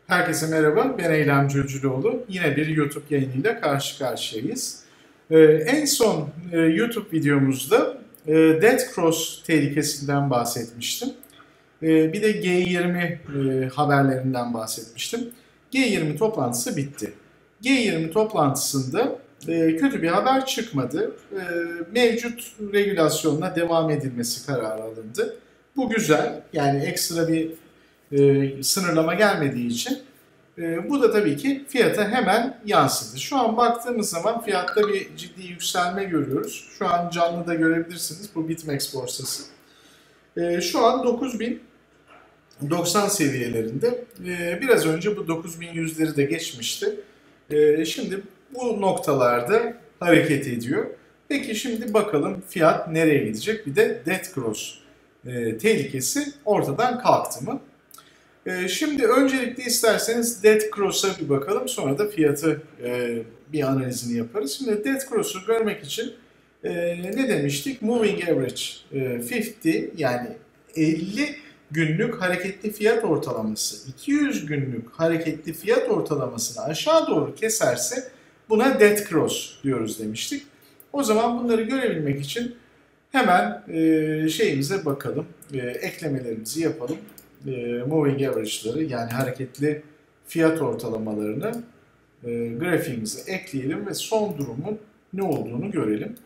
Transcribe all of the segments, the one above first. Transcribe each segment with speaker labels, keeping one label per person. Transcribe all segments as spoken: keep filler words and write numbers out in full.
Speaker 1: Herkese merhaba, ben Eylem Cülcüloğlu. Yine bir YouTube yayınıyla karşı karşıyayız. Ee, en son e, YouTube videomuzda e, Death Cross tehlikesinden bahsetmiştim. E, bir de G yirmi e, haberlerinden bahsetmiştim. G yirmi toplantısı bitti. G yirmi toplantısında e, kötü bir haber çıkmadı. E, mevcut regülasyonla devam edilmesi kararı alındı. Bu güzel, yani ekstra bir e, sınırlama gelmediği için e, bu da tabii ki fiyata hemen yansıdı. Şu an baktığımız zaman fiyatta bir ciddi yükselme görüyoruz. Şu an canlı da görebilirsiniz. Bu BitMEX borsası. E, şu an dokuz bin doksan seviyelerinde. E, biraz önce bu dokuz bin yüzleri de geçmişti. E, şimdi bu noktalarda hareket ediyor. Peki şimdi bakalım fiyat nereye gidecek? Bir de Death Cross e, tehlikesi ortadan kalktı mı? Ee, şimdi öncelikle isterseniz Death Cross'a bir bakalım. Sonra da fiyatı e, bir analizini yaparız. Şimdi Death Cross'u görmek için e, ne demiştik? Moving Average e, elli, yani elli günlük hareketli fiyat ortalaması iki yüz günlük hareketli fiyat ortalamasını aşağı doğru keserse buna Death Cross diyoruz demiştik. O zaman bunları görebilmek için hemen e, şeyimize bakalım. E, eklemelerimizi yapalım. Moving Average'ları, yani hareketli fiyat ortalamalarını e, grafiğimize ekleyelim ve son durumun ne olduğunu görelim.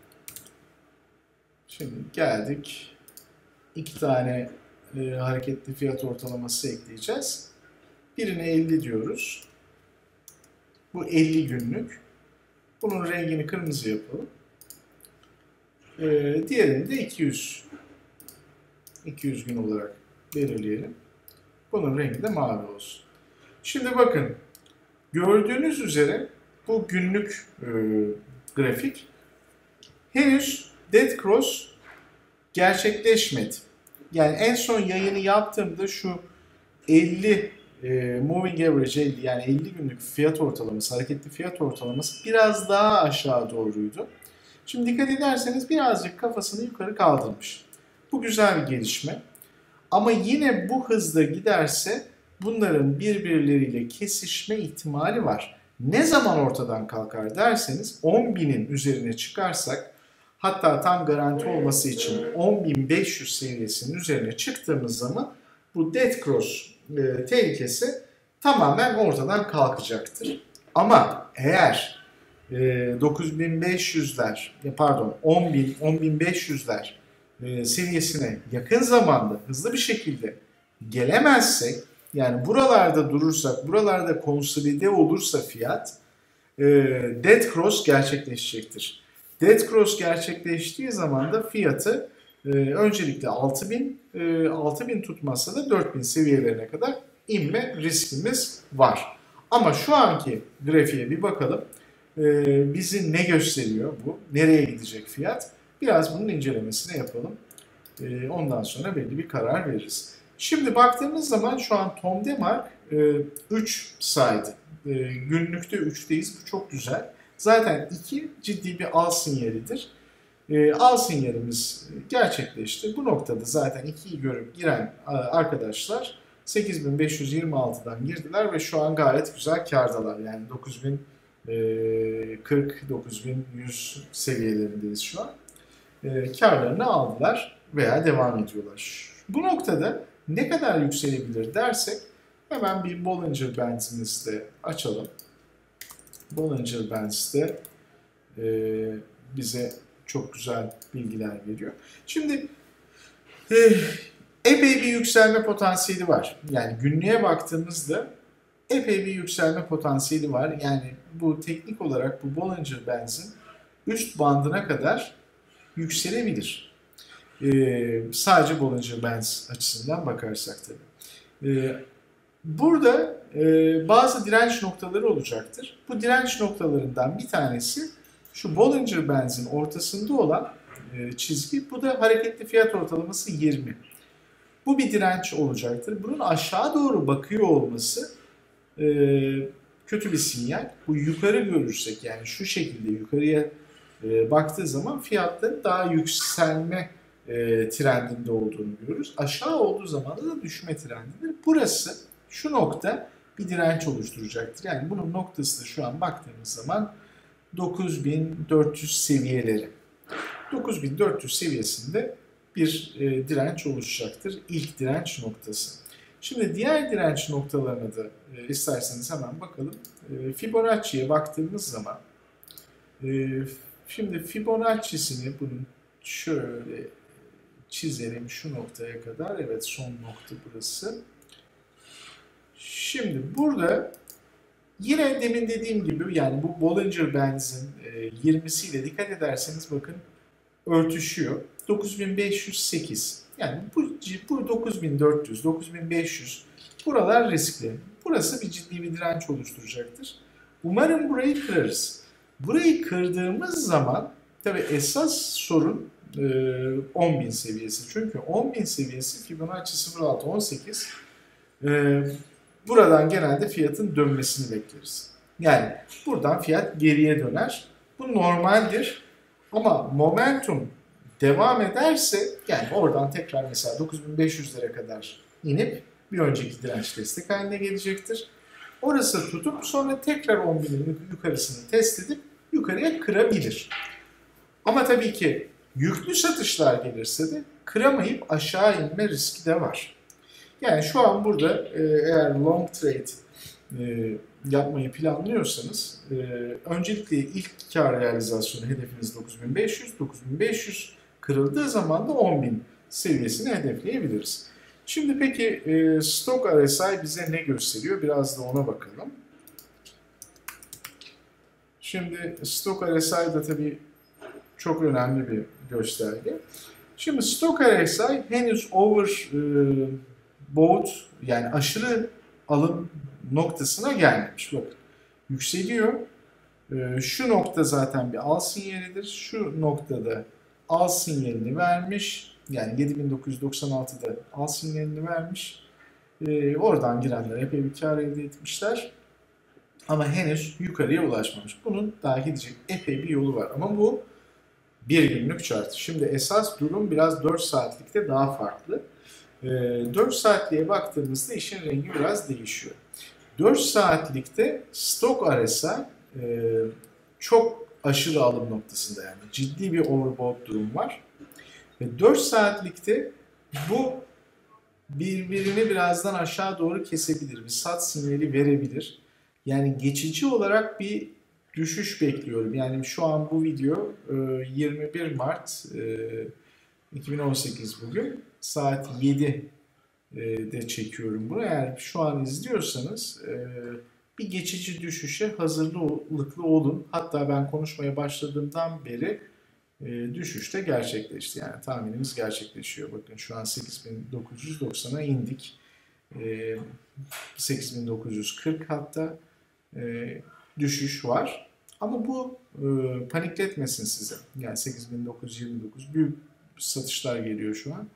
Speaker 1: Şimdi geldik. İki tane e, hareketli fiyat ortalaması ekleyeceğiz. Birine elli diyoruz. Bu elli günlük. Bunun rengini kırmızı yapalım. E, diğerini de iki yüz. iki yüz gün olarak belirleyelim. Bunun rengi de mavi olsun. Şimdi bakın, gördüğünüz üzere bu günlük e, grafik henüz Death Cross gerçekleşmedi. Yani en son yayını yaptığımda şu elli e, Moving Average elli, yani elli günlük fiyat ortalaması, hareketli fiyat ortalaması biraz daha aşağı doğruydu. Şimdi dikkat ederseniz birazcık kafasını yukarı kaldırmış. Bu güzel bir gelişme. Ama yine bu hızda giderse bunların birbirleriyle kesişme ihtimali var. Ne zaman ortadan kalkar derseniz on binin üzerine çıkarsak, hatta tam garanti olması için on bin beş yüz seviyesinin üzerine çıktığımız zaman bu Death Cross e, tehlikesi tamamen ortadan kalkacaktır. Ama eğer e, dokuz bin beş yüzler pardon on bin on bin beş yüzler seviyesine yakın zamanda hızlı bir şekilde gelemezsek, yani buralarda durursak, buralarda konsolide olursa fiyat, e, Death Cross gerçekleşecektir. Death Cross gerçekleştiği zaman da fiyatı e, öncelikle altı bin, e, altı bin tutmazsa da dört bin seviyelerine kadar inme riskimiz var. Ama şu anki grafiğe bir bakalım. E, bizi ne gösteriyor bu? Nereye gidecek fiyat? Biraz bunun incelemesini yapalım. Ee, ondan sonra belli bir karar veririz. Şimdi baktığımız zaman şu an Tom Demark e, üç saydı. E, günlükte üçteyiz. Bu çok güzel. Zaten iki ciddi bir al sinyalidir. E, al sinyalimiz gerçekleşti. Bu noktada zaten ikiyi görüp giren arkadaşlar sekiz bin beş yüz yirmi altıdan girdiler ve şu an gayet güzel kârdalar. Yani dokuz bin kırk dokuz bin yüz seviyelerindeyiz şu an. E, karlarını aldılar veya devam ediyorlar. Bu noktada ne kadar yükselebilir dersek hemen bir Bollinger Bands'imizi de açalım. Bollinger Bands de e, bize çok güzel bilgiler veriyor. Şimdi e, epey bir yükselme potansiyeli var. Yani günlüğe baktığımızda epey bir yükselme potansiyeli var. Yani bu teknik olarak bu Bollinger Bands'in üst bandına kadar yükselebilir. Ee, sadece Bollinger Bands açısından bakarsak tabii. Ee, burada e, bazı direnç noktaları olacaktır. Bu direnç noktalarından bir tanesi şu Bollinger Bands'in ortasında olan e, çizgi. Bu da hareketli fiyat ortalaması yirmi. Bu bir direnç olacaktır. Bunun aşağı doğru bakıyor olması e, kötü bir sinyal. Bu yukarı görürsek, yani şu şekilde yukarıya E, baktığı zaman fiyatların daha yükselme e, trendinde olduğunu görürüz. Aşağı olduğu zaman da düşme trendidir. Burası, şu nokta bir direnç oluşturacaktır. Yani bunun noktası da şu an baktığımız zaman dokuz bin dört yüz seviyeleri. dokuz bin dört yüz seviyesinde bir e, direnç oluşacaktır. İlk direnç noktası. Şimdi diğer direnç noktalarına da e, isterseniz hemen bakalım. E, Fibonacci'ye baktığımız zaman e, şimdi Fibonacci'sini bunun şöyle çizelim şu noktaya kadar. Evet, son nokta burası. Şimdi burada yine demin dediğim gibi yani bu Bollinger Bands'in e, yirmisiyle dikkat ederseniz bakın örtüşüyor. dokuz bin beş yüz sekiz. Yani bu, bu dokuz bin dört yüz, dokuz bin beş yüz buralar riskli. Burası bir ciddi bir direnç oluşturacaktır. Umarım burayı kırarız. Burayı kırdığımız zaman tabii esas sorun e, on bin seviyesi. Çünkü on bin seviyesi Fibonacci sıfır virgül altı on sekiz. E, buradan genelde fiyatın dönmesini bekleriz. Yani buradan fiyat geriye döner. Bu normaldir. Ama momentum devam ederse yani oradan tekrar mesela dokuz bin beş yüzlere kadar inip bir önceki direnç destek haline gelecektir. Orası tutup sonra tekrar on binin yukarısını test edip yukarıya kırabilir. Ama tabii ki yüklü satışlar gelirse de kıramayıp aşağı inme riski de var. Yani şu an burada eğer long trade yapmayı planlıyorsanız öncelikle ilk kar realizasyonu hedefiniz dokuz bin beş yüz. dokuz bin beş yüz kırıldığı zaman da on bin seviyesini hedefleyebiliriz. Şimdi peki Stoch R S I bize ne gösteriyor? Biraz da ona bakalım. Şimdi Stoch R S I da tabii çok önemli bir gösterge. Şimdi Stoch R S I henüz overbought yani aşırı alım noktasına gelmemiş. Bakın yükseliyor. Şu nokta zaten bir al sinyalidir. Şu noktada al sinyalini vermiş. Yani yedi bin dokuz yüz doksan altıda al sinyalini vermiş. Oradan girenler epey bir kar elde etmişler. Ama henüz yukarıya ulaşmamış. Bunun daha gidecek epey bir yolu var. Ama bu bir günlük chart. Şimdi esas durum biraz dört saatlikte daha farklı. dört saatliğe baktığımızda işin rengi biraz değişiyor. dört saatlikte Stoch R S I çok aşırı alım noktasında yani ciddi bir overbought durum var. Ve dört saatlikte bu birbirini birazdan aşağı doğru kesebilir. Bir sat sinyali verebilir. Yani geçici olarak bir düşüş bekliyorum. Yani şu an bu video yirmi bir Mart iki bin on sekiz bugün saat yedide çekiyorum bunu. Eğer şu an izliyorsanız bir geçici düşüşe hazırlıklı olun. Hatta ben konuşmaya başladığımdan beri düşüşte gerçekleşti. Yani tahminimiz gerçekleşiyor. Bakın şu an sekiz bin dokuz yüz doksana indik. sekiz bin dokuz yüz kırk hatta düşüş var. Ama bu panikletmesin sizi. Yani sekiz bin dokuz yüz yirmi dokuz büyük satışlar geliyor şu an.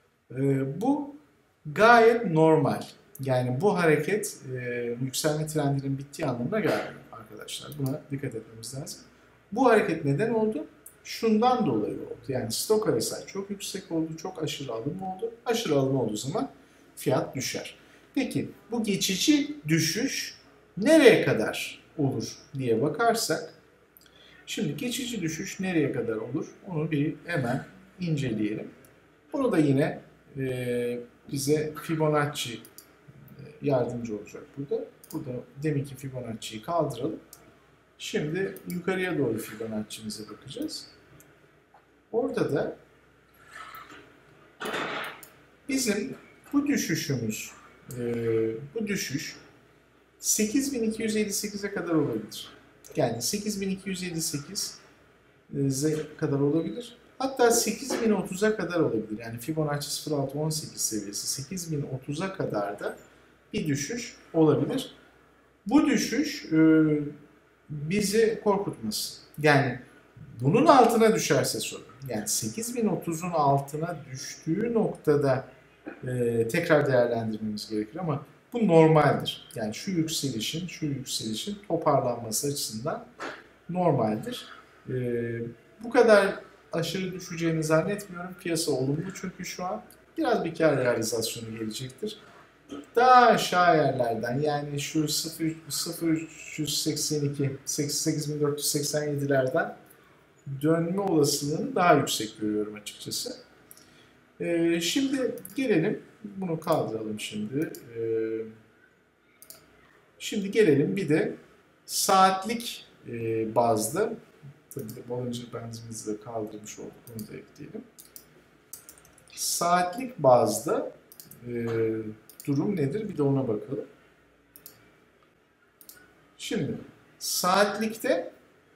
Speaker 1: Bu gayet normal. Yani bu hareket yükselme trendinin bittiği anlamına gelmiyor arkadaşlar. Buna dikkat etmemiz lazım. Bu hareket neden oldu? Şundan dolayı oldu. Yani Stoch R S I çok yüksek oldu, çok aşırı alım oldu. Aşırı alım olduğu zaman fiyat düşer. Peki bu geçici düşüş nereye kadar olur diye bakarsak, şimdi geçici düşüş nereye kadar olur? Onu bir hemen inceleyelim. Bunu da yine e, bize Fibonacci yardımcı olacak burada. Burada deminki Fibonacci'yi kaldıralım. Şimdi yukarıya doğru Fibonacci'mize bakacağız. Orada da bizim bu düşüşümüz, e, bu düşüş sekiz bin iki yüz elli sekize kadar olabilir. Yani sekiz bin iki yüz elli sekize kadar olabilir. Hatta sekiz bin otuza kadar olabilir. Yani Fibonacci sıfır virgül altı on sekiz seviyesi sekiz bin otuza kadar da bir düşüş olabilir. Bu düşüş e, bizi korkutmasın. Yani bunun altına düşerse sorun. Yani sekiz bin otuzun altına düştüğü noktada e, tekrar değerlendirmemiz gerekir ama bu normaldir. Yani şu yükselişin, şu yükselişin toparlanması açısından normaldir. E, bu kadar aşırı düşeceğini zannetmiyorum. Piyasa olumlu çünkü şu an biraz bir kar realizasyonu gelecektir. daha aşağı yerlerden, yani şu sıfır üç yüz seksen iki sekiz bin dört yüz seksen yedilerden dönme olasılığını daha yüksek görüyorum açıkçası. Ee, şimdi gelelim, bunu kaldıralım şimdi. Ee, şimdi gelelim bir de saatlik e, bazda, tabii de Bollinger Bands'imizi de kaldırmış olduk, bunu da ekleyelim. Saatlik bazda e, durum nedir? Bir de ona bakalım. Şimdi saatlikte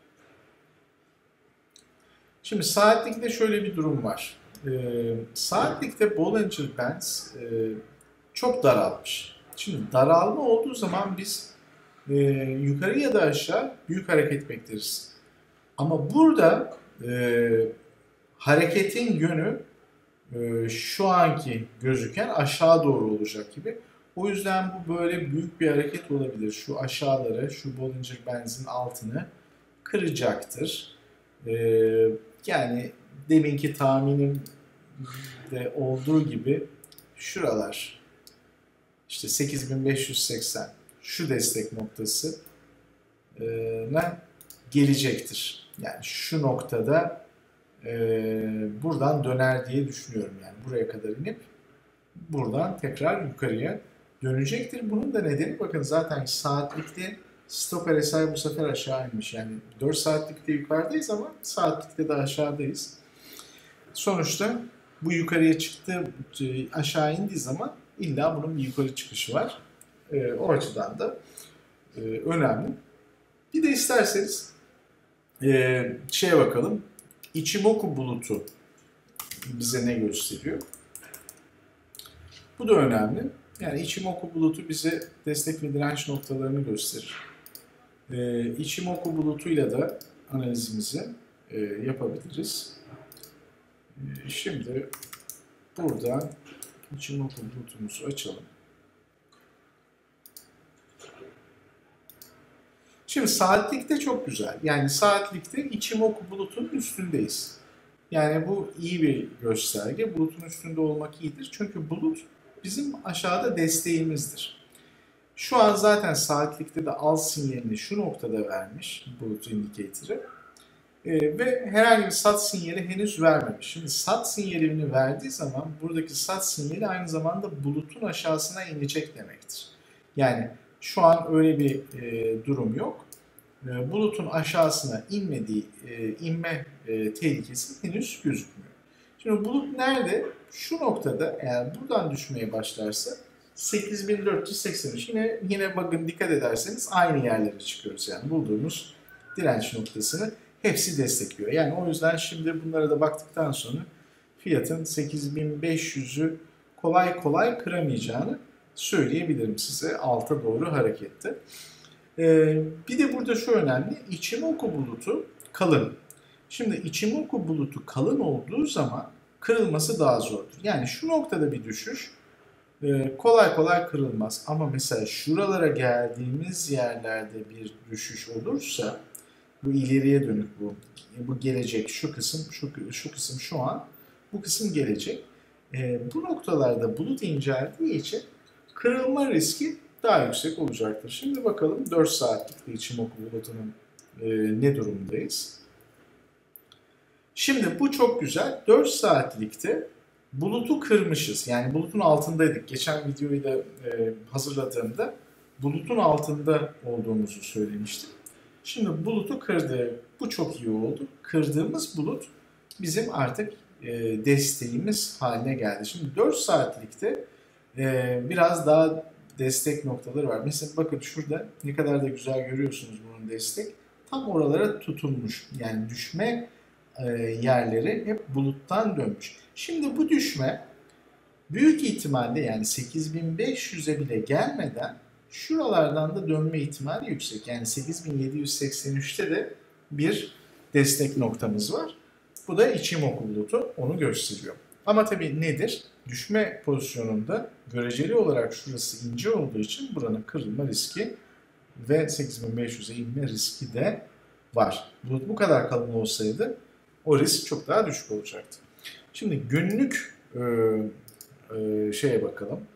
Speaker 1: şimdi saatlikte şöyle bir durum var. E, saatlikte Bollinger Bands e, çok daralmış. Şimdi daralma olduğu zaman biz e, yukarı ya da aşağı büyük hareket bekleriz. Ama burada e, hareketin yönü e, şu anki gözüken aşağı doğru olacak gibi. O yüzden bu böyle büyük bir hareket olabilir. Şu aşağıları, şu Bollinger Bands'in altını kıracaktır. E, yani deminki tahminim de olduğu gibi şuralar, işte sekiz bin beş yüz seksen şu destek noktası ne gelecektir. Yani şu noktada e, buradan döner diye düşünüyorum. Yani buraya kadar inip buradan tekrar yukarıya dönecektir. Bunun da nedeni, bakın zaten saatlikte stop R S I bu sefer aşağı inmiş. Yani dört saatlikte yukarıdayız ama saatlikte de aşağıdayız. Sonuçta bu yukarıya çıktı, aşağı indiği zaman illa bunun bir yukarı çıkışı var. E, o açıdan da e, önemli. Bir de isterseniz e, şeye bakalım. Ichimoku bulutu bize ne gösteriyor? Bu da önemli. Yani Ichimoku bulutu bize destek ve direnç noktalarını gösterir. E, Ichimoku bulutuyla da analizimizi e, yapabiliriz. E, şimdi burada Ichimoku bulutumuzu açalım. Şimdi saatlikte çok güzel. Yani saatlikte Ichimoku bulutunun üstündeyiz. Yani bu iyi bir gösterge. Bulutun üstünde olmak iyidir. Çünkü bulut bizim aşağıda desteğimizdir. Şu an zaten saatlikte de al sinyalini şu noktada vermiş bulut indikatörü. Ee, ve herhangi bir sat sinyali henüz vermemiş. Şimdi sat sinyalini verdiği zaman buradaki sat sinyali aynı zamanda bulutun aşağısına inecek demektir. Yani şu an öyle bir e, durum yok. E, bulutun aşağısına inmediği, e, inme e, tehlikesi henüz gözükmüyor. Şimdi bulut nerede? Şu noktada, eğer buradan düşmeye başlarsa sekiz bin dört yüz seksen üç. Yine, yine bakın dikkat ederseniz aynı yerlere çıkıyoruz. Yani bulduğumuz direnç noktasını hepsi destekliyor. Yani o yüzden şimdi bunlara da baktıktan sonra fiyatın sekiz bin beş yüzü kolay kolay kıramayacağını söyleyebilirim size alta doğru harekette. Ee, bir de burada şu önemli, Ichimoku bulutu kalın. Şimdi Ichimoku bulutu kalın olduğu zaman kırılması daha zordur. Yani şu noktada bir düşüş e, kolay kolay kırılmaz. Ama mesela şuralara geldiğimiz yerlerde bir düşüş olursa, bu ileriye dönük bu, bu gelecek, şu kısım, şu, şu kısım şu an, bu kısım gelecek. E, bu noktalarda bulut inceldiği için kırılma riski daha yüksek olacaktır. Şimdi bakalım dört saatlikte Ichimoku bulutunun e, ne durumdayız. Şimdi bu çok güzel. dört saatlikte bulutu kırmışız. Yani bulutun altındaydık. Geçen videoyu da e, hazırladığımda bulutun altında olduğumuzu söylemiştim. Şimdi bulutu kırdı. Bu çok iyi oldu. Kırdığımız bulut bizim artık e, desteğimiz haline geldi. Şimdi dört saatlikte e, biraz daha destek noktaları var. Mesela bakın şurada ne kadar da güzel görüyorsunuz bunun destek. Tam oralara tutunmuş. Yani düşme e, yerleri hep buluttan dönmüş. Şimdi bu düşme büyük ihtimalle, yani sekiz bin beş yüze bile gelmeden şuralardan da dönme ihtimali yüksek. Yani sekiz bin yedi yüz seksen üçte de bir destek noktamız var. Bu da Ichimoku bulutu onu gösteriyor. Ama tabii nedir? Düşme pozisyonunda göreceli olarak şurası ince olduğu için buranın kırılma riski ve sekiz bin beş yüze inme riski de var. Bulut bu kadar kalın olsaydı o risk çok daha düşük olacaktı. Şimdi günlük e, e, şeye bakalım.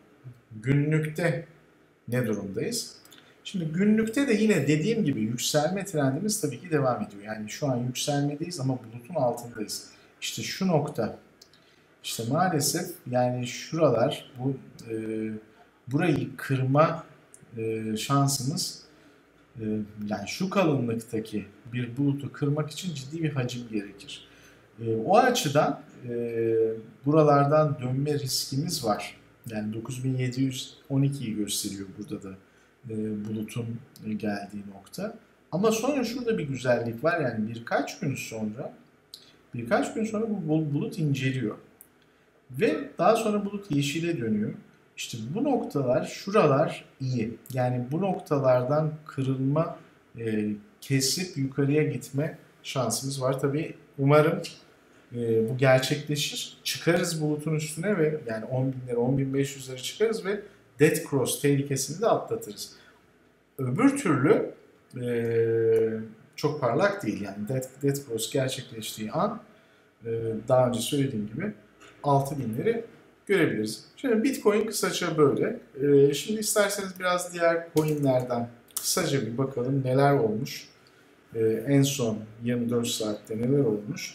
Speaker 1: günlükte ne durumdayız? Şimdi günlükte de yine dediğim gibi yükselme trendimiz tabii ki devam ediyor. Yani şu an yükselmedeyiz ama bulutun altındayız. İşte şu nokta, işte maalesef yani şuralar, bu e, burayı kırma e, şansımız, e, yani şu kalınlıktaki bir bulutu kırmak için ciddi bir hacim gerekir. E, o açıdan e, buralardan dönme riskimiz var. Yani dokuz bin yedi yüz on ikiyi gösteriyor burada da e, bulutun geldiği nokta. Ama sonra şurada bir güzellik var, yani birkaç gün sonra birkaç gün sonra bu bulut inceliyor. Ve daha sonra bulut yeşile dönüyor. İşte bu noktalar, şuralar iyi. Yani bu noktalardan kırılma, e, kesip yukarıya gitme şansımız var. Tabii umarım e, bu gerçekleşir. Çıkarız bulutun üstüne ve yani on binlere, on bin beş yüzlere çıkarız ve Death Cross tehlikesini de atlatırız. Öbür türlü e, çok parlak değil. Yani Death, Death Cross gerçekleştiği an e, daha önce söylediğim gibi altı binleri görebiliriz. Şimdi Bitcoin kısaca böyle. Ee, şimdi isterseniz biraz diğer coinlerden kısaca bir bakalım neler olmuş. Ee, en son yirmi dört saatte neler olmuş.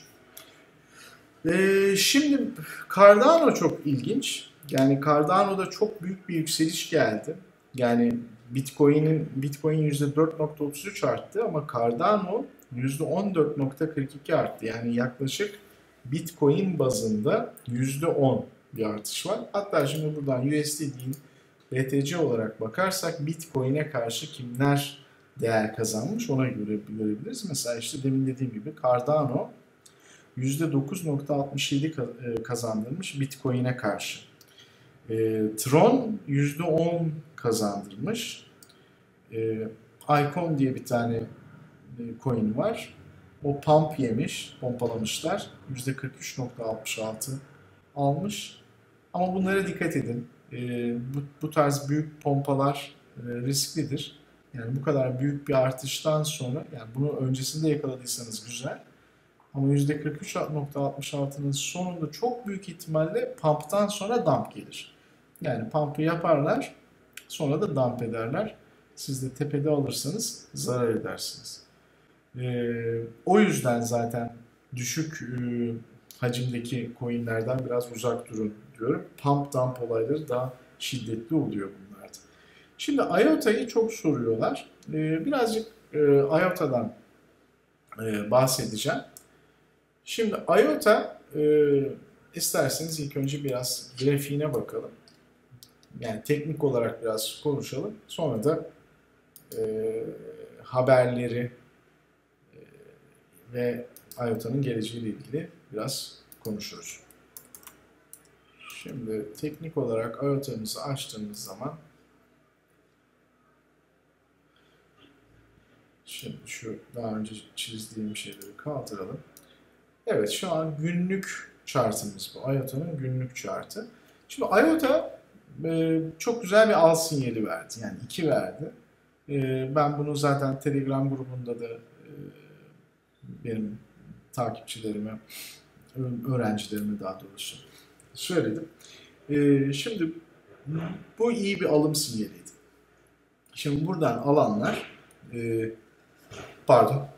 Speaker 1: Ee, şimdi Cardano çok ilginç. Yani Cardano'da çok büyük bir yükseliş geldi. Yani Bitcoin'in Bitcoin yüzde dört nokta otuz üç arttı ama Cardano yüzde on dört nokta kırk iki arttı. Yani yaklaşık Bitcoin bazında yüzde on bir artış var. Hatta şimdi buradan U S D T'nin B T C olarak bakarsak Bitcoin'e karşı kimler değer kazanmış ona göre görebiliriz. Mesela işte demin dediğim gibi Cardano yüzde dokuz nokta altmış yedi kazandırmış Bitcoin'e karşı. E, Tron yüzde on kazandırmış. E, Icon diye bir tane e, coin var. O pump yemiş, pompalamışlar. yüzde kırk üç nokta altmış altı almış. Ama bunlara dikkat edin. E, bu, bu tarz büyük pompalar e, risklidir. Yani bu kadar büyük bir artıştan sonra, yani bunu öncesinde yakaladıysanız güzel. Ama yüzde kırk üç nokta altmış altının sonunda çok büyük ihtimalle pump'tan sonra dump gelir. Yani pump'ı yaparlar, sonra da dump ederler. Siz de tepede alırsanız zarar edersiniz. Ee, o yüzden zaten düşük e, hacimdeki coinlerden biraz uzak durun diyorum. Pump dump olayları daha şiddetli oluyor bunlarda. Şimdi I O T A'yı çok soruyorlar. Ee, birazcık e, I O T A'dan e, bahsedeceğim. Şimdi I O T A e, isterseniz ilk önce biraz grafiğine bakalım. Yani teknik olarak biraz konuşalım. Sonra da e, haberleri e, ve I O T A'nın geleceğiyle ilgili biraz konuşuruz. Şimdi teknik olarak I O T A'mızı açtığımız zaman, şimdi şu daha önce çizdiğim şeyleri kaldıralım. Evet, şu an günlük chartımız bu. I O T A'nın günlük chartı. Şimdi I O T A e, çok güzel bir al sinyali verdi. Yani iki verdi. E, ben bunu zaten Telegram grubunda da e, benim takipçilerime, öğrencilerime daha doğrusu söyledim. E, şimdi bu iyi bir alım sinyaliydi. Şimdi buradan alanlar, e, pardon,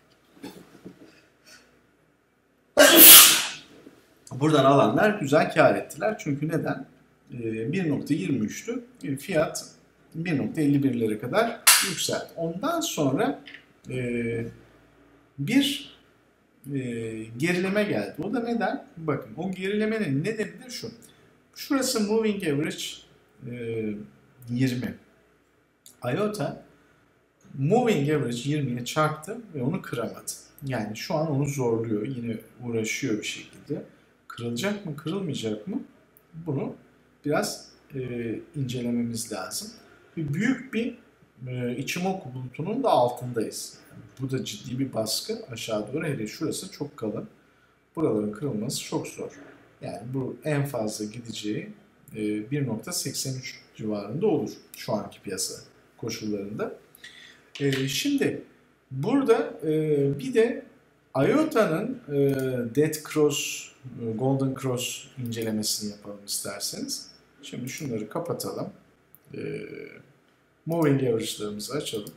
Speaker 1: buradan alanlar güzel kar ettiler. Çünkü neden? E, bir nokta yirmi üçtü. Fiyat bir nokta elli birlere kadar yükseldi. Ondan sonra e, bir e, gerileme geldi. O da neden? Bakın, o gerilemenin nedeni de şu. Şurası Moving Average e, yirmi. I O T A Moving Average yirmiye çarptı ve onu kıramadı. Yani şu an onu zorluyor. Yine uğraşıyor bir şekilde. Kırılacak mı, kırılmayacak mı? Bunu biraz e, incelememiz lazım. Bir büyük bir e, Ichimoku bulutunun da altındayız. Yani bu da ciddi bir baskı aşağı doğru. Hele şurası çok kalın. Buraların kırılması çok zor. Yani bu en fazla gideceği e, bir nokta seksen üç civarında olur şu anki piyasa koşullarında. E, şimdi burada e, bir de I O T A'nın e, Death Cross, Golden Cross incelemesini yapalım isterseniz. Şimdi şunları kapatalım. Ee, Moving average'larımızı açalım.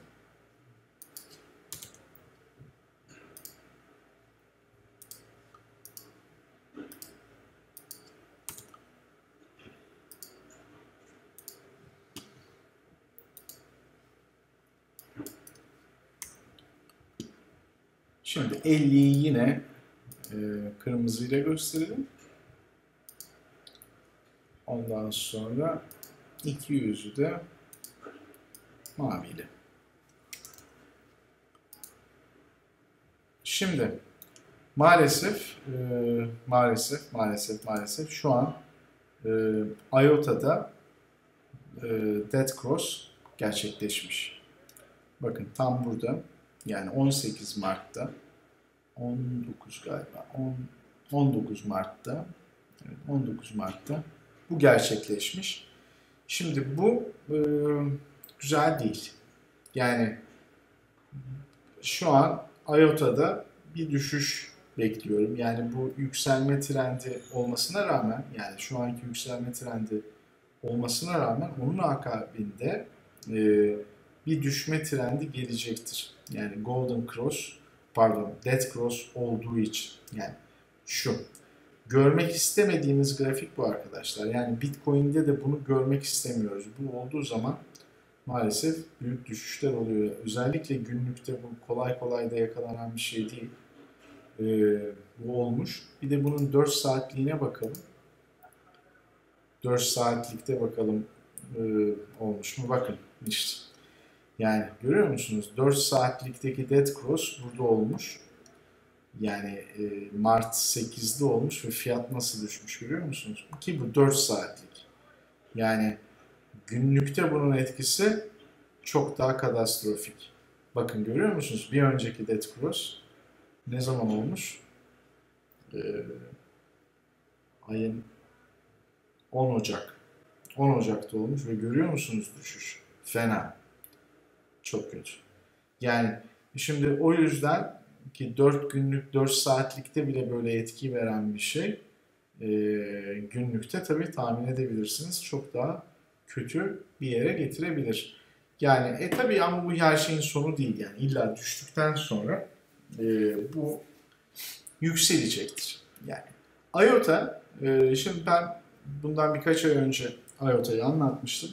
Speaker 1: Şimdi elliyi yine e, kırmızıyla gösterelim. Ondan sonra iki yüzü de maviyle. Şimdi maalesef e, maalesef maalesef maalesef şu an e, I O T A'da e, dead cross gerçekleşmiş. Bakın tam burada, yani on sekiz Mart'ta, on dokuz galiba, on, on dokuz Mart'ta, evet, on dokuz Mart'ta bu gerçekleşmiş. Şimdi bu e, güzel değil. Yani şu an I O T A'da bir düşüş bekliyorum. Yani bu yükselme trendi olmasına rağmen, yani şu anki yükselme trendi olmasına rağmen onun akabinde e, bir düşme trendi gelecektir. Yani Golden Cross, pardon Dead Cross olduğu için. Yani şu. Görmek istemediğimiz grafik bu arkadaşlar. Yani Bitcoin'de de bunu görmek istemiyoruz. Bu olduğu zaman maalesef büyük düşüşler oluyor. Özellikle günlükte bu kolay kolay da yakalanan bir şey değil. Ee, bu olmuş. Bir de bunun dört saatliğine bakalım. dört saatlikte bakalım e, olmuş mu? Bakın işte. Yani görüyor musunuz? dört saatlikteki dead cross burada olmuş. Yani e, Mart sekizde olmuş ve fiyat nasıl düşmüş görüyor musunuz? Ki bu dört saatlik. Yani günlükte bunun etkisi çok daha katastrofik. Bakın görüyor musunuz? Bir önceki dead cross ne zaman olmuş? Ee, ayın on Ocak. on Ocak'ta olmuş ve görüyor musunuz düşüş? Fena. Çok kötü. Yani şimdi o yüzden ki dört günlük, dört saatlikte bile böyle etki veren bir şey e, günlükte tabii tahmin edebilirsiniz çok daha kötü bir yere getirebilir. Yani e tabii ama bu her şeyin sonu değil, yani illa düştükten sonra e, bu yükselecektir. Yani I O T A, e, şimdi ben bundan birkaç ay önce I O T A'yı anlatmıştım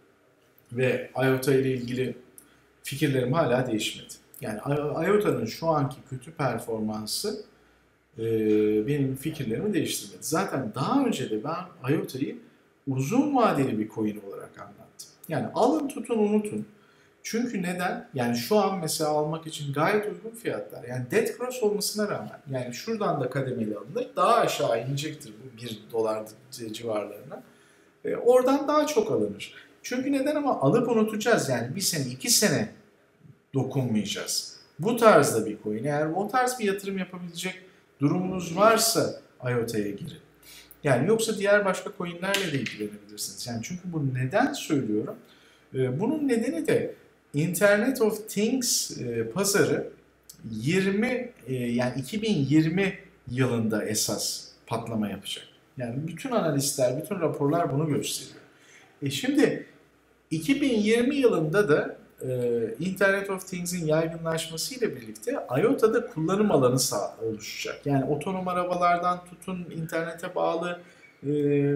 Speaker 1: ve I O T A ile ilgili fikirlerim hala değişmedi. Yani I O T A'nın şu anki kötü performansı e, benim fikirlerimi değiştirmedi. Zaten daha önce de ben I O T A'yı uzun vadeli bir coin olarak anlattım. Yani alın tutun unutun. Çünkü neden? Yani şu an mesela almak için gayet uygun fiyatlar. Yani dead cross olmasına rağmen, yani şuradan da kademeli alınır, daha aşağı inecektir bu bir dolar civarlarına. E, oradan daha çok alınır. Çünkü neden? Ama alıp unutacağız, yani bir sene iki sene dokunmayacağız. Bu tarzda bir coin. Eğer o tarz bir yatırım yapabilecek durumunuz varsa I O T A'ya girin. Yani yoksa diğer başka coinlerle de ilgilenebilirsiniz. Yani çünkü bu neden söylüyorum? Ee, bunun nedeni de Internet of Things e, pazarı yirmi e, yani iki bin yirmi yılında esas patlama yapacak. Yani bütün analistler, bütün raporlar bunu gösteriyor. E şimdi iki bin yirmi yılında da Internet of Things'in yaygınlaşmasıyla birlikte I O T A'da kullanım alanı oluşacak. Yani otonom arabalardan tutun internete bağlı e,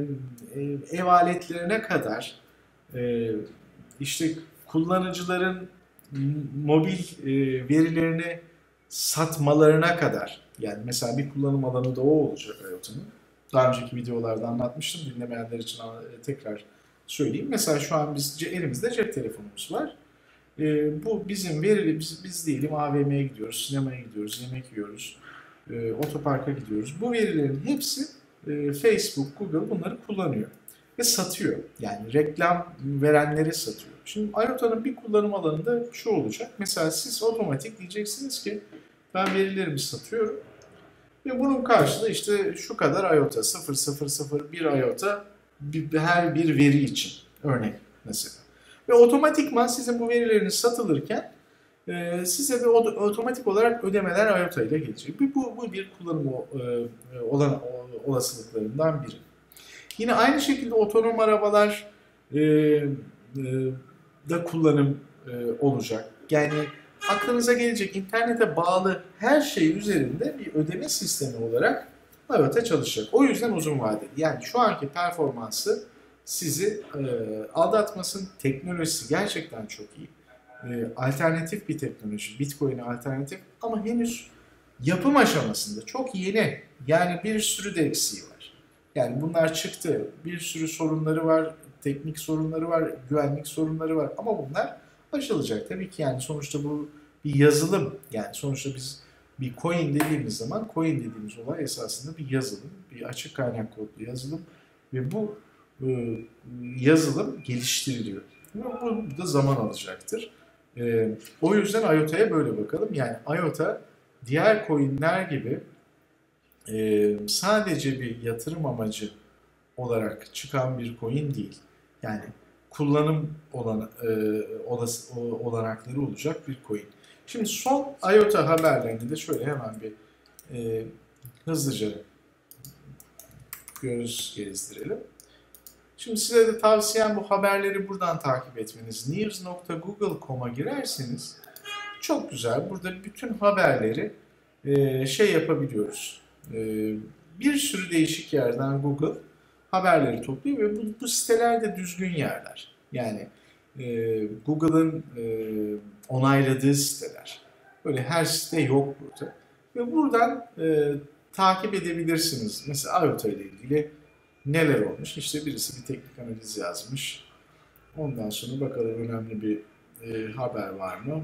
Speaker 1: ev aletlerine kadar e, işte kullanıcıların mobil e, verilerini satmalarına kadar, yani mesela bir kullanım alanı da o olacak I O T A'nın. Daha önceki videolarda anlatmıştım. Dinlemeyenler için tekrar söyleyeyim. Mesela şu an biz elimizde cep telefonumuz var. E, bu bizim verili, biz, biz diyelim A V M'ye gidiyoruz, sinemaya gidiyoruz, yemek yiyoruz, e, otoparka gidiyoruz. Bu verilerin hepsi e, Facebook, Google bunları kullanıyor ve satıyor. Yani reklam verenleri satıyor. Şimdi I O T A'nın bir kullanım alanında şu olacak. Mesela siz otomatik diyeceksiniz ki ben verilerimi satıyorum ve bunun karşılığı işte şu kadar I O T A, sıfır nokta sıfır sıfır bir I O T A bir, her bir veri için örnek mesela. Ve otomatikman sizin bu verileriniz satılırken e, size de otomatik olarak ödemeler I O T A ile gelecek. Bu, bu bir kullanım e, olan olasılıklarından biri. Yine aynı şekilde otonom arabalar e, e, da kullanım e, olacak. Yani aklınıza gelecek internete bağlı her şey üzerinde bir ödeme sistemi olarak IoT çalışacak. O yüzden uzun vadeli. Yani şu anki performansı sizi e, aldatmasın. Teknolojisi gerçekten çok iyi. E, alternatif bir teknoloji. Bitcoin'e alternatif ama henüz yapım aşamasında. Çok yeni. Yani bir sürü de eksiği var. Yani bunlar çıktı. Bir sürü sorunları var. Teknik sorunları var. Güvenlik sorunları var. Ama bunlar aşılacak. Tabii ki yani sonuçta bu bir yazılım. Yani sonuçta biz bir coin dediğimiz zaman coin dediğimiz olay esasında bir yazılım. Bir açık kaynak kodlu yazılım. Ve bu e, yazılım geliştiriliyor. Bu da zaman alacaktır. E, o yüzden IoT'ya böyle bakalım. Yani IoT diğer coinler gibi e, sadece bir yatırım amacı olarak çıkan bir coin değil. Yani kullanım olan, e, olası, olanakları olacak bir coin. Şimdi son IoT haberlerini de şöyle hemen bir e, hızlıca göz gezdirelim. Şimdi size de tavsiyem bu haberleri buradan takip etmeniz. news nokta google nokta com'a girerseniz çok güzel. Burada bütün haberleri e, şey yapabiliyoruz. E, bir sürü değişik yerden Google haberleri topluyor ve bu, bu siteler de düzgün yerler. Yani e, Google'ın e, onayladığı siteler. Böyle her site yok burada. Ve buradan e, takip edebilirsiniz. Mesela IoT ile ilgili neler olmuş? İşte birisi bir teknik analiz yazmış. Ondan sonra bakalım önemli bir e, haber var mı?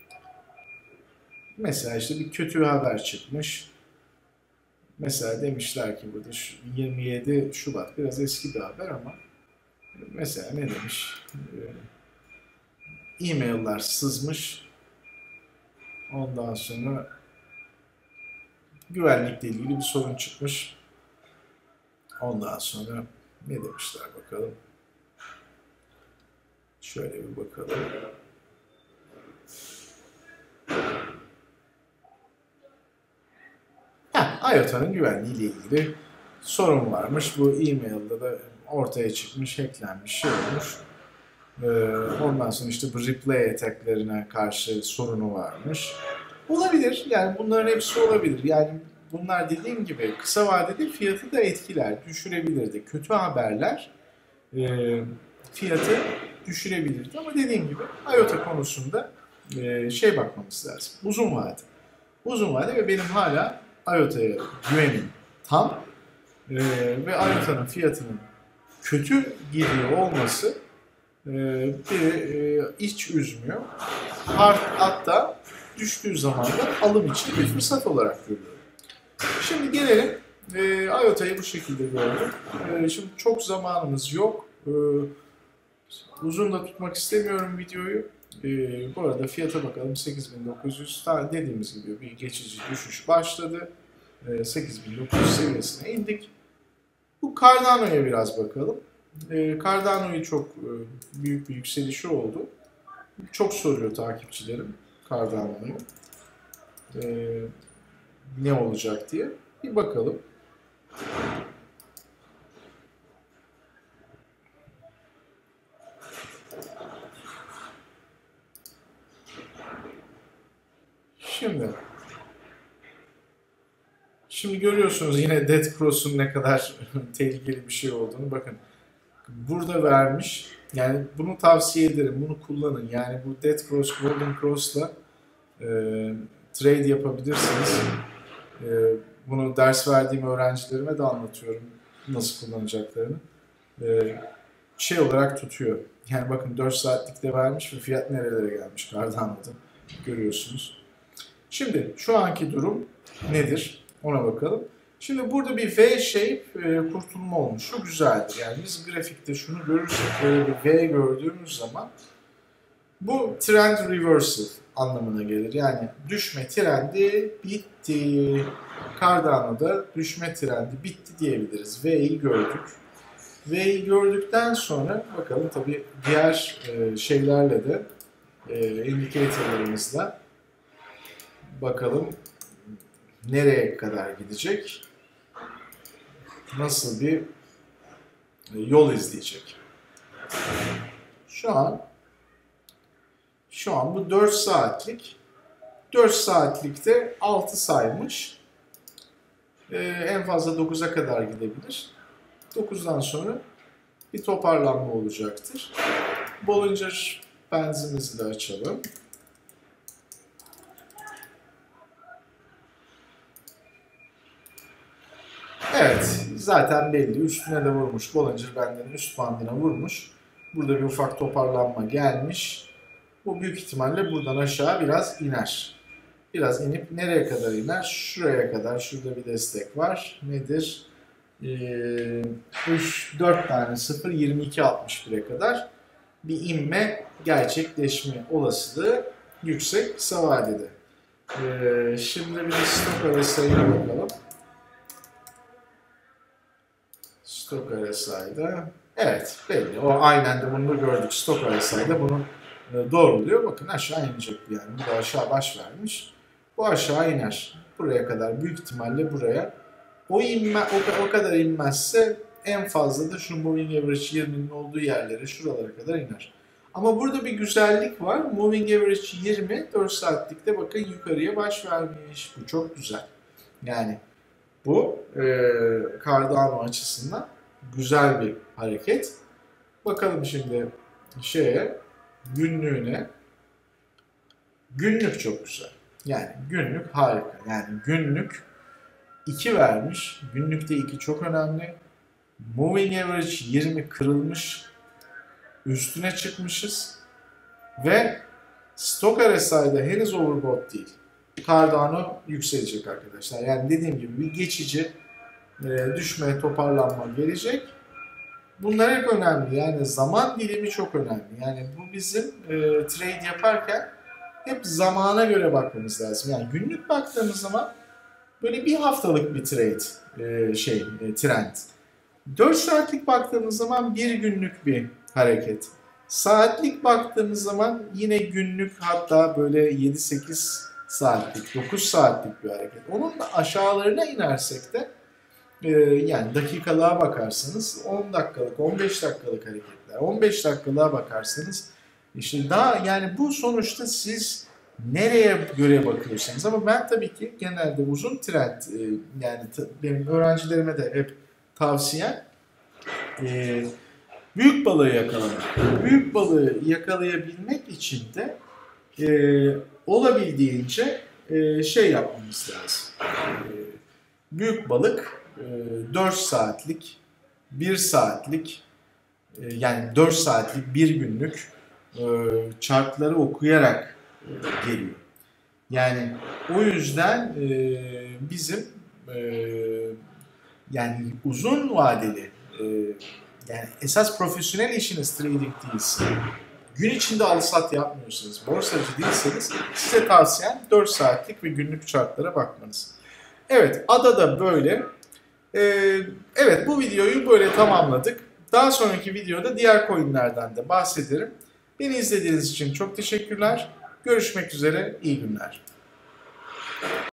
Speaker 1: Mesela işte bir kötü haber çıkmış. Mesela demişler ki burada yirmi yedi Şubat biraz eski bir haber ama mesela ne demiş? E-mail'ler sızmış. Ondan sonra güvenlikle ilgili bir sorun çıkmış. Ondan sonra ne demişler bakalım. Şöyle bir bakalım. Ha, IoT'nın güvenliği ile ilgili sorun varmış. Bu e-mail'da da ortaya çıkmış, hacklenmiş, şey olmuş. Ee, ondan sonra işte bu replay attack'lerine karşı sorunu varmış. Olabilir. Yani bunların hepsi olabilir. Yani bunlar dediğim gibi kısa vadede fiyatı da etkiler, düşürebilirdi. Kötü haberler e, fiyatı düşürebilirdi. Ama dediğim gibi IoT konusunda e, şey bakmamız lazım. Uzun vade. Uzun vade ve benim hala IoT'ya güvenim tam. E, ve IoT'nın fiyatının kötü gidiyor olması e, bir e, iç üzmüyor. Hatta düştüğü zaman da alım için bir fırsat olarak görüyorum. Şimdi gelelim e, IoT'yu bu şekilde gördüm. E, şimdi çok zamanımız yok. E, uzun da tutmak istemiyorum videoyu. E, bu arada fiyata bakalım. sekiz bin dokuz yüz dediğimiz gibi bir geçici düşüş başladı. E, sekiz bin dokuz yüz seviyesine indik. Bu Cardano'ya biraz bakalım. E, Cardano'yu çok e, büyük bir yükselişi oldu. Çok soruyor takipçilerim Cardano'yu. E, ne olacak diye. Bir bakalım. Şimdi Şimdi görüyorsunuz yine Dead Cross'un ne kadar tehlikeli bir şey olduğunu. Bakın burada vermiş. Yani bunu tavsiye ederim. Bunu kullanın. Yani bu Dead Cross, Golden Cross'la e, trade yapabilirsiniz. E, bunu ders verdiğim öğrencilerime de anlatıyorum. Nasıl kullanacaklarını. E, şey olarak tutuyor. Yani bakın dört saatlikte vermiş ve fiyat nerelere gelmiş Cardano'da. Görüyorsunuz. Şimdi şu anki durum nedir? Ona bakalım. Şimdi burada bir V-shape e, kurtulma olmuş. Şu güzeldir. Yani biz grafikte şunu görürsek böyle bir V gördüğümüz zaman bu trend reversal anlamına gelir. Yani düşme trendi bitti. Cardano'da düşme trendi bitti diyebiliriz. V'yi gördük. V'yi gördükten sonra bakalım tabii diğer e, şeylerle de e, indicator'larımızla bakalım nereye kadar gidecek? Nasıl bir yol izleyecek. Şu an şu an bu dört saatlik. dört saatlikte altı saymış. Ee, en fazla dokuza kadar gidebilir. dokuzdan sonra bir toparlanma olacaktır. Bollinger Bands'imizi de açalım. Evet, zaten belli. Üstüne de vurmuş. Bollinger Band'in üst bandına vurmuş. Burada bir ufak toparlanma gelmiş. Bu büyük ihtimalle buradan aşağı biraz iner. Biraz inip nereye kadar iner? Şuraya kadar. Şurada bir destek var. Nedir? Ee, üç, dört tane sıfır, yirmi iki altmış bire kadar bir inme gerçekleşme olasılığı yüksek kısa vadede. Ee, şimdi bir de stok R S I'ye bakalım. Stok R S I'da evet belli. O aynen de bunu da gördük. Stok R S I'da bunu e, doğruluyor. Bakın aşağı inecek yani. Bu da aşağı baş vermiş. Bu aşağı iner. Buraya kadar büyük ihtimalle buraya. O inme o, o kadar inmezse en fazla da şu moving average yirminin olduğu yerlere şuralara kadar iner. Ama burada bir güzellik var. Moving average yirmi dört saatlikte bakın yukarıya baş vermiş. Bu çok güzel. Yani bu e, Cardano açısından güzel bir hareket. Bakalım şimdi şeye günlüğüne. Günlük çok güzel. Yani günlük harika. Yani günlük iki vermiş. Günlükte iki çok önemli. Moving average yirmi kırılmış. Üstüne çıkmışız. Ve Stock R S I'da henüz overbought değil. Cardano yükselecek arkadaşlar. Yani dediğim gibi bir geçici e, düşme, toparlanma gelecek. Bunlar hep önemli. Yani zaman dilimi çok önemli. Yani bu bizim e, trade yaparken hep zamana göre bakmamız lazım. Yani günlük baktığımız zaman böyle bir haftalık bir trade e, şey e, trend. dört saatlik baktığımız zaman bir günlük bir hareket. Saatlik baktığımız zaman yine günlük hatta böyle yedi sekiz saatlik, dokuz saatlik bir hareket. Onun da aşağılarına inersek de e, yani dakikalığa bakarsanız on dakikalık, on beş dakikalık hareketler. on beş dakikalığa bakarsanız işte daha yani bu sonuçta siz nereye göre bakıyorsanız ama ben tabii ki genelde uzun trend e, yani benim öğrencilerime de hep tavsiyem e, büyük balığı yakalamak. Büyük balığı yakalayabilmek için de e, olabildiğince e, şey yapmamız lazım. E, büyük balık e, dört saatlik, bir saatlik e, yani dört saatlik bir günlük e, chartları okuyarak e, geliyor. Yani o yüzden e, bizim e, yani uzun vadeli e, yani esas profesyonel işiniz trading değilse, gün içinde al-sat yapmıyorsanız, borsacı değilseniz size tavsiyem dört saatlik ve günlük chartlara bakmanız. Evet, A D A da böyle. Ee, evet, bu videoyu böyle tamamladık. Daha sonraki videoda diğer coinlerden de bahsederim. Beni izlediğiniz için çok teşekkürler. Görüşmek üzere, iyi günler.